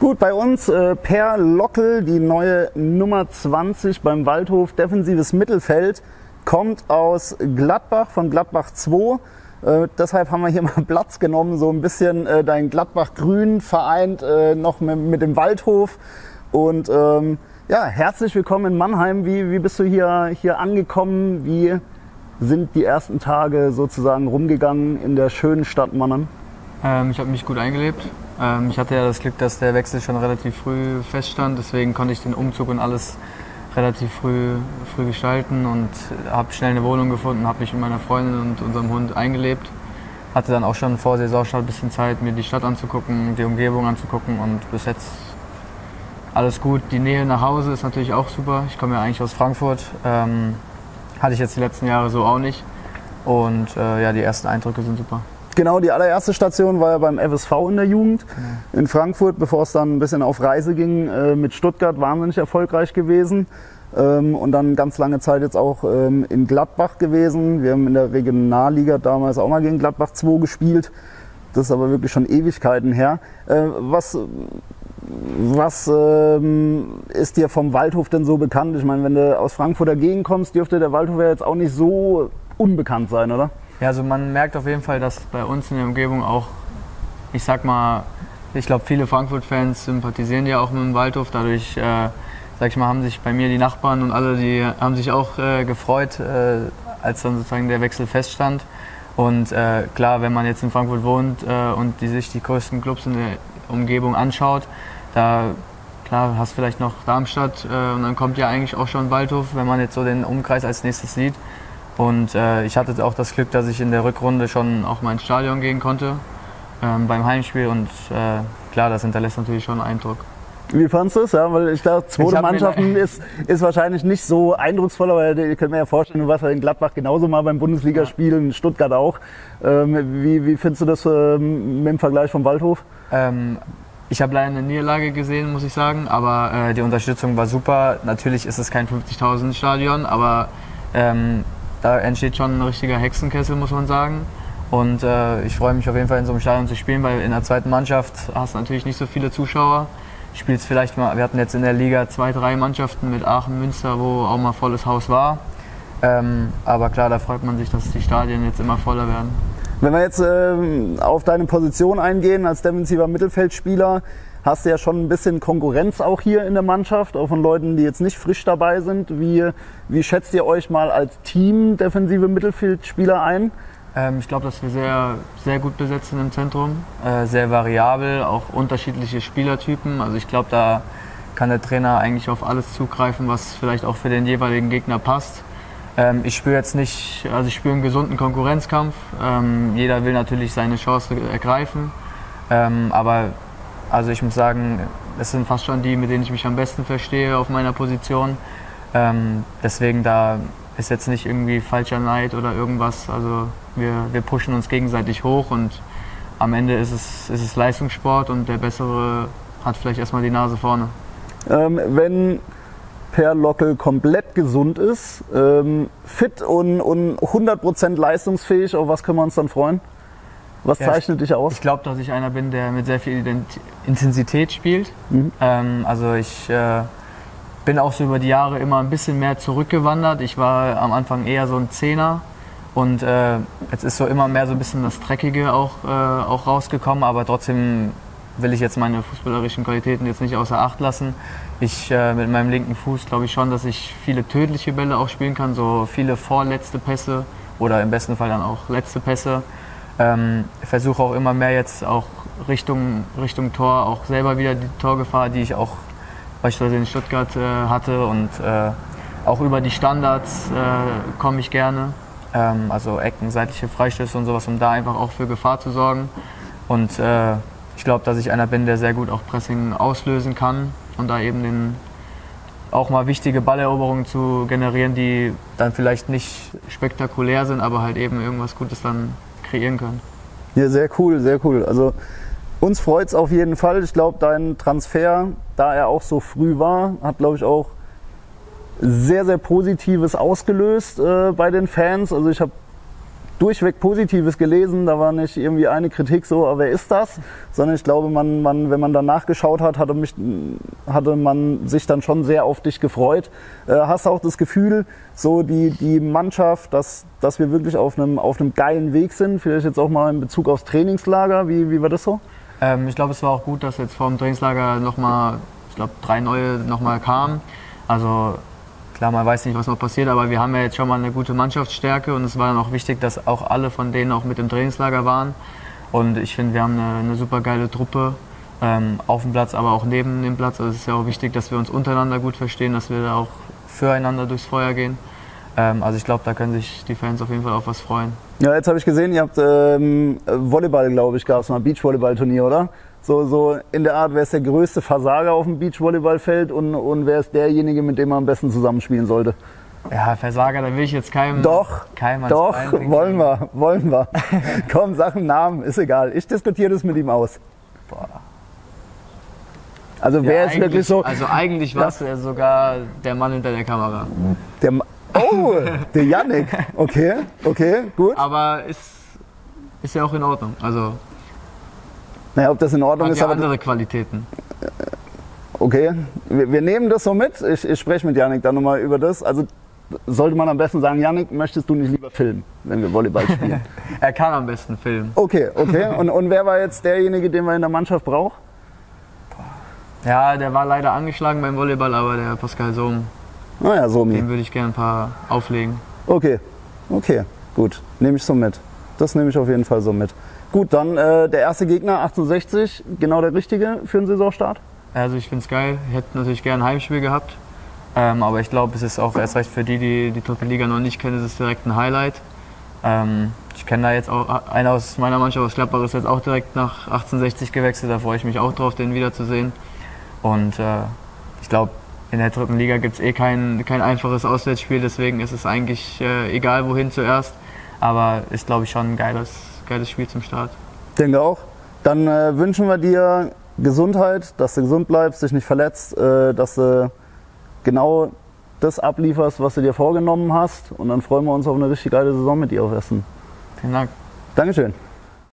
Gut, bei uns Per Lockel, die neue Nummer 20 beim Waldhof, defensives Mittelfeld, kommt aus Gladbach, von Gladbach 2. Deshalb haben wir hier mal Platz genommen, so ein bisschen dein Gladbach-Grün vereint noch mit dem Waldhof. Und ja, herzlich willkommen in Mannheim. Wie bist du hier angekommen? Wie sind die ersten Tage sozusagen rumgegangen in der schönen Stadt Mannheim? Ich habe mich gut eingelebt. Ich hatte ja das Glück, dass der Wechsel schon relativ früh feststand. Deswegen konnte ich den Umzug und alles relativ früh gestalten und habe schnell eine Wohnung gefunden, habe mich mit meiner Freundin und unserem Hund eingelebt. Hatte dann auch schon vor Saisonstart ein bisschen Zeit, mir die Stadt anzugucken, die Umgebung anzugucken und bis jetzt alles gut. Die Nähe nach Hause ist natürlich auch super. Ich komme ja eigentlich aus Frankfurt. Hatte ich jetzt die letzten Jahre so auch nicht. Und ja, die ersten Eindrücke sind super. Genau, die allererste Station war ja beim FSV in der Jugend in Frankfurt, bevor es dann ein bisschen auf Reise ging mit Stuttgart, wahnsinnig erfolgreich gewesen. Und dann ganz lange Zeit jetzt auch in Gladbach gewesen. Wir haben in der Regionalliga damals auch mal gegen Gladbach 2 gespielt. Das ist aber wirklich schon Ewigkeiten her. Was ist dir vom Waldhof denn so bekannt? Ich meine, wenn du aus Frankfurter Gegend kommst, dürfte der Waldhof ja jetzt auch nicht so unbekannt sein, oder? Ja, also man merkt auf jeden Fall, dass bei uns in der Umgebung auch, ich sag mal, ich glaube viele Frankfurt-Fans sympathisieren ja auch mit dem Waldhof. Dadurch, sag ich mal, haben sich bei mir die Nachbarn und alle, die haben sich auch gefreut, als dann sozusagen der Wechsel feststand. Und klar, wenn man jetzt in Frankfurt wohnt und sich die größten Clubs in der Umgebung anschaut, da klar, hast vielleicht noch Darmstadt und dann kommt ja eigentlich auch schon Waldhof, wenn man jetzt so den Umkreis als nächstes sieht. Und ich hatte auch das Glück, dass ich in der Rückrunde schon auch mal ins Stadion gehen konnte beim Heimspiel und klar, das hinterlässt natürlich schon einen Eindruck. Wie fandest du es? Ja, weil ich glaube, zweite Mannschaften ist wahrscheinlich nicht so eindrucksvoll, aber ihr könnt mir ja vorstellen, du warst ja in Gladbach genauso mal beim Bundesligaspiel, in Stuttgart auch. Wie findest du das mit dem Vergleich vom Waldhof? Ich habe leider eine Niederlage gesehen, muss ich sagen, aber die Unterstützung war super. Natürlich ist es kein 50.000 Stadion, aber da entsteht schon ein richtiger Hexenkessel, muss man sagen. Und ich freue mich auf jeden Fall in so einem Stadion zu spielen, weil in der zweiten Mannschaft hast du natürlich nicht so viele Zuschauer. Spielst vielleicht mal, wir hatten jetzt in der Liga 2, 3 Mannschaften mit Aachen, Münster, wo auch mal volles Haus war. Aber klar, da freut man sich, dass die Stadien jetzt immer voller werden. Wenn wir jetzt auf deine Position eingehen als defensiver Mittelfeldspieler, hast du ja schon ein bisschen Konkurrenz auch hier in der Mannschaft, auch von Leuten, die jetzt nicht frisch dabei sind. Wie schätzt ihr euch mal als Team defensive Mittelfeldspieler ein? Ich glaube, dass wir sehr, sehr gut besetzt sind im Zentrum, sehr variabel, auch unterschiedliche Spielertypen. Also ich glaube, da kann der Trainer eigentlich auf alles zugreifen, was vielleicht auch für den jeweiligen Gegner passt. Ich spüre jetzt nicht, also ich spüre einen gesunden Konkurrenzkampf. Jeder will natürlich seine Chance ergreifen, aber also ich muss sagen, es sind fast schon die, mit denen ich mich am besten verstehe auf meiner Position. Deswegen da ist jetzt nicht irgendwie falscher Neid oder irgendwas. Also wir pushen uns gegenseitig hoch und am Ende ist es Leistungssport und der Bessere hat vielleicht erstmal die Nase vorne. Wenn Per Lockel komplett gesund ist, fit und 100% leistungsfähig, auf was können wir uns dann freuen? Was zeichnet dich aus? Ich glaube, dass ich einer bin, der mit sehr viel Intensität spielt. Also ich bin auch so über die Jahre immer ein bisschen mehr zurückgewandert. Ich war am Anfang eher so ein Zehner und jetzt ist so immer mehr so ein bisschen das Dreckige auch rausgekommen, aber trotzdem will ich jetzt meine fußballerischen Qualitäten jetzt nicht außer Acht lassen. Ich mit meinem linken Fuß glaube ich schon, dass ich viele tödliche Bälle auch spielen kann, so viele vorletzte Pässe oder im besten Fall dann auch letzte Pässe. Ich versuche auch immer mehr jetzt auch Richtung Tor, auch selber wieder die Torgefahr, die ich auch beispielsweise in Stuttgart hatte und auch über die Standards komme ich gerne. Also Ecken, seitliche Freistöße und sowas, um da einfach auch für Gefahr zu sorgen. Und ich glaube, dass ich einer bin, der sehr gut auch Pressing auslösen kann und da eben auch mal wichtige Balleroberungen zu generieren, die dann vielleicht nicht spektakulär sind, aber halt eben irgendwas Gutes dann kreieren können. Ja, sehr cool, sehr cool. Also uns freut es auf jeden Fall. Ich glaube, dein Transfer, da er auch so früh war, hat, glaube ich, auch sehr, sehr Positives ausgelöst bei den Fans. Also ich habe durchweg Positives gelesen. Da war nicht irgendwie eine Kritik so, aber wer ist das? Sondern ich glaube, wenn man danach geschaut hat, hatte man sich dann schon sehr auf dich gefreut. Hast du auch das Gefühl, so die Mannschaft, dass wir wirklich auf einem geilen Weg sind? Vielleicht jetzt auch mal in Bezug aufs Trainingslager. Wie war das so? Ich glaube, es war auch gut, dass jetzt vor dem Trainingslager nochmal, ich glaube, 3 neue nochmal kamen. Also klar, man weiß nicht, was noch passiert, aber wir haben ja jetzt schon mal eine gute Mannschaftsstärke und es war dann auch wichtig, dass auch alle von denen auch mit im Trainingslager waren. Und ich finde, wir haben eine super geile Truppe auf dem Platz, aber auch neben dem Platz. Also es ist ja auch wichtig, dass wir uns untereinander gut verstehen, dass wir da auch füreinander durchs Feuer gehen. Also ich glaube, da können sich die Fans auf jeden Fall auf was freuen. Ja, jetzt habe ich gesehen, ihr habt Volleyball, glaube ich, gab es mal, Beachvolleyball-Turnier, oder? So in der Art, wer ist der größte Versager auf dem Beachvolleyballfeld und wer ist derjenige, mit dem man am besten zusammenspielen sollte? Ja, Versager, da will ich jetzt keinem Doch, wollen wir. Komm, sag einen Namen, ist egal. Ich diskutiere das mit ihm aus. Boah. Also wer ist wirklich so... Also eigentlich war es ja sogar der Mann hinter der Kamera. Der Yannick. Okay, gut. Aber ist ja auch in Ordnung. Also naja, ob das in Ordnung hat ist, ja aber andere Qualitäten. Okay, wir nehmen das so mit. Ich spreche mit Yannick dann nochmal über das. Also sollte man am besten sagen, Yannick, möchtest du nicht lieber filmen, wenn wir Volleyball spielen? Er kann am besten filmen. Okay. Und wer war jetzt derjenige, den man in der Mannschaft braucht? Ja, der war leider angeschlagen beim Volleyball, aber der Pascal Sohm. Naja, Somi. Dem würde ich gerne ein paar auflegen. Okay, gut. Nehme ich so mit. Das nehme ich auf jeden Fall so mit. Gut, dann der erste Gegner, 1860, genau der richtige für den Saisonstart? Also ich finde es geil. Ich hätte natürlich gerne ein Heimspiel gehabt. Aber ich glaube, es ist auch erst recht für die dritte Liga noch nicht kennen, ist es direkt ein Highlight. Ich kenne da jetzt auch, einer aus meiner Mannschaft aus Gladbach ist jetzt auch direkt nach 1860 gewechselt. Da freue ich mich auch drauf, den wiederzusehen. Und ich glaube, in der dritten Liga gibt es kein einfaches Auswärtsspiel, deswegen ist es eigentlich egal, wohin zuerst. Aber ist, glaube ich, schon ein geiles Spiel zum Start. Denke auch. Dann wünschen wir dir Gesundheit, dass du gesund bleibst, dich nicht verletzt, dass du genau das ablieferst, was du dir vorgenommen hast. Und dann freuen wir uns auf eine richtig geile Saison mit dir auf Essen. Vielen Dank. Dankeschön.